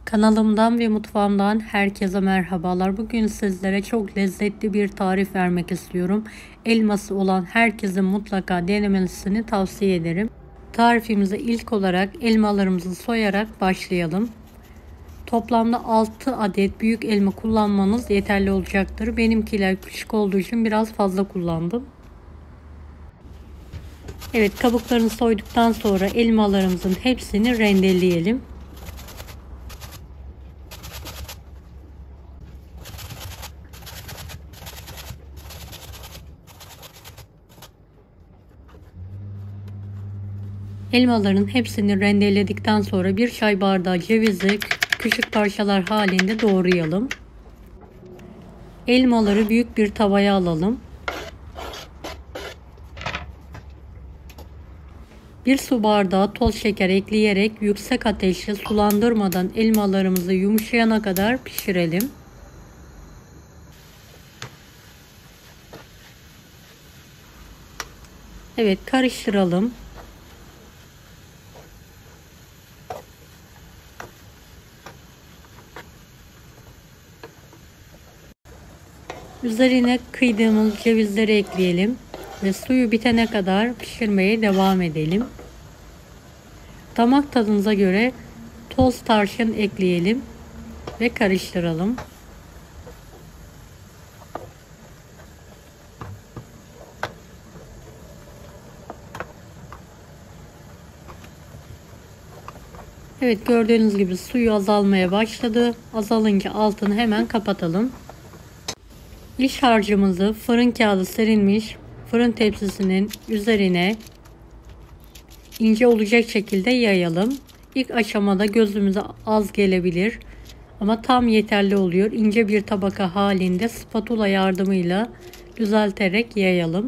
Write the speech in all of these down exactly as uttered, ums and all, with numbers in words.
Kanalımdan ve mutfağımdan herkese merhabalar. Bugün sizlere çok lezzetli bir tarif vermek istiyorum. Elması olan herkesin mutlaka denemesini tavsiye ederim. Tarifimize ilk olarak elmalarımızı soyarak başlayalım. Toplamda altı adet büyük elma kullanmanız yeterli olacaktır. Benimkiler küçük olduğu için biraz fazla kullandım. Evet, kabuklarını soyduktan sonra elmalarımızın hepsini rendeleyelim. Elmaların hepsini rendeledikten sonra bir çay bardağı cevizi küçük parçalar halinde doğrayalım. Elmaları büyük bir tavaya alalım. Bir su bardağı toz şeker ekleyerek yüksek ateşte sulandırmadan elmalarımızı yumuşayana kadar pişirelim. Evet, karıştıralım. Üzerine kıydığımız cevizleri ekleyelim ve suyu bitene kadar pişirmeye devam edelim. Damak tadınıza göre toz tarçın ekleyelim ve karıştıralım. Evet, gördüğünüz gibi suyu azalmaya başladı. Azalınca altını hemen kapatalım. İç harcımızı fırın kağıdı serilmiş fırın tepsisinin üzerine ince olacak şekilde yayalım. İlk aşamada gözümüze az gelebilir ama tam yeterli oluyor. İnce bir tabaka halinde spatula yardımıyla düzelterek yayalım.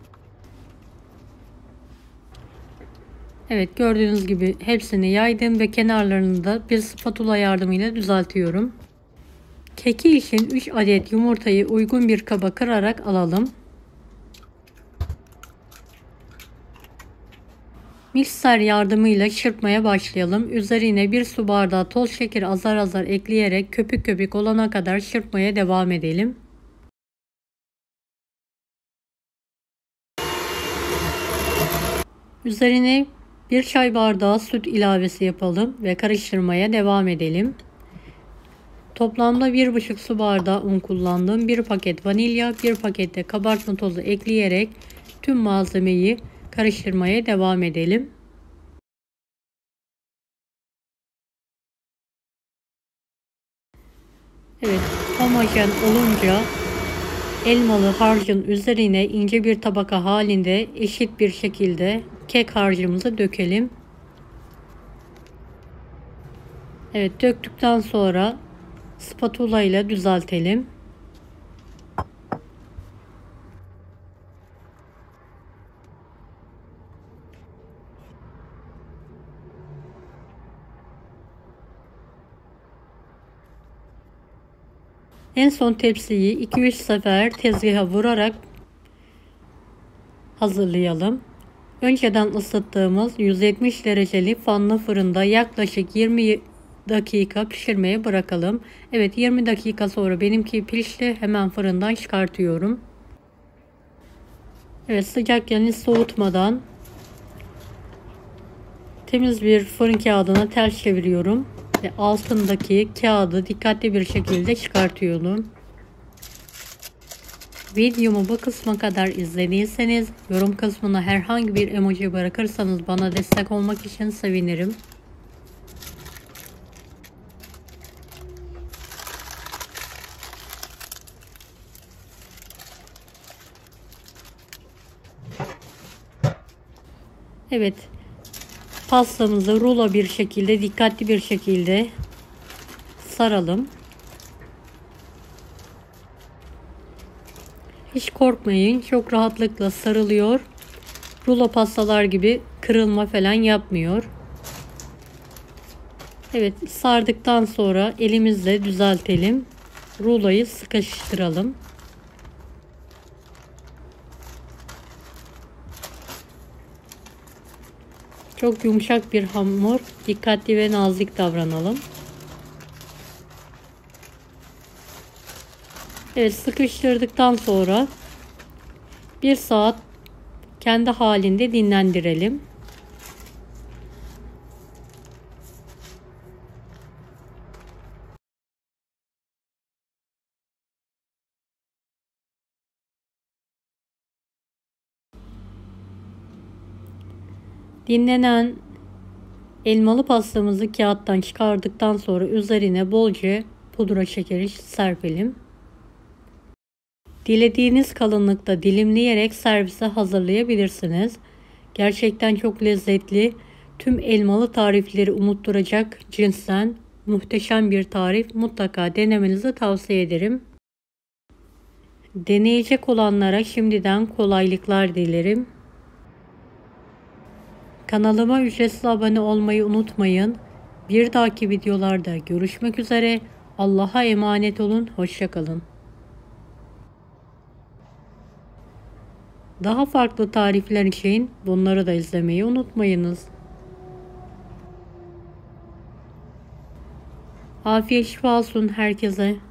Evet, gördüğünüz gibi hepsini yaydım ve kenarlarını da bir spatula yardımıyla düzeltiyorum. Keki için üç adet yumurtayı uygun bir kaba kırarak alalım. Mikser yardımıyla çırpmaya başlayalım. Üzerine bir su bardağı toz şekeri azar azar ekleyerek köpük köpük olana kadar çırpmaya devam edelim. Üzerine bir çay bardağı süt ilavesi yapalım ve karıştırmaya devam edelim. Toplamda bir buçuk su bardağı un kullandım. bir paket vanilya, bir paket de kabartma tozu ekleyerek tüm malzemeyi karıştırmaya devam edelim. Evet, homojen olunca elmalı harcın üzerine ince bir tabaka halinde eşit bir şekilde kek harcımızı dökelim. Evet, döktükten sonra spatula ile düzeltelim. En son tepsiyi iki üç sefer tezgaha vurarak hazırlayalım. Önceden ısıttığımız yüz yetmiş dereceli fanlı fırında yaklaşık yirmi dakika pişirmeye bırakalım. Evet, yirmi dakika sonra benimki pişti. Hemen fırından çıkartıyorum. Evet, sıcakken hiç soğutmadan temiz bir fırın kağıdına ters çeviriyorum ve altındaki kağıdı dikkatli bir şekilde çıkartıyorum. Videomu bu kısma kadar izlediyseniz yorum kısmına herhangi bir emoji bırakırsanız bana destek olmak için sevinirim. Evet, pastamızı rulo bir şekilde dikkatli bir şekilde saralım. Hiç korkmayın, çok rahatlıkla sarılıyor. Rulo pastalar gibi kırılma falan yapmıyor. Evet, sardıktan sonra elimizle düzeltelim. Ruloyu sıkıştıralım. Çok yumuşak bir hamur. Dikkatli ve nazik davranalım. Evet, sıkıştırdıktan sonra bir saat kendi halinde dinlendirelim. Dinlenen elmalı pastamızı kağıttan çıkardıktan sonra üzerine bolca pudra şekeri serpelim. Dilediğiniz kalınlıkta dilimleyerek servise hazırlayabilirsiniz. Gerçekten çok lezzetli, tüm elmalı tarifleri unutturacak cinsten muhteşem bir tarif. Mutlaka denemenizi tavsiye ederim. Deneyecek olanlara şimdiden kolaylıklar dilerim. Kanalıma ücretsiz abone olmayı unutmayın. Bir dahaki videolarda görüşmek üzere. Allah'a emanet olun. Hoşça kalın. Daha farklı tarifler için bunları da izlemeyi unutmayınız. Afiyet şifa olsun herkese.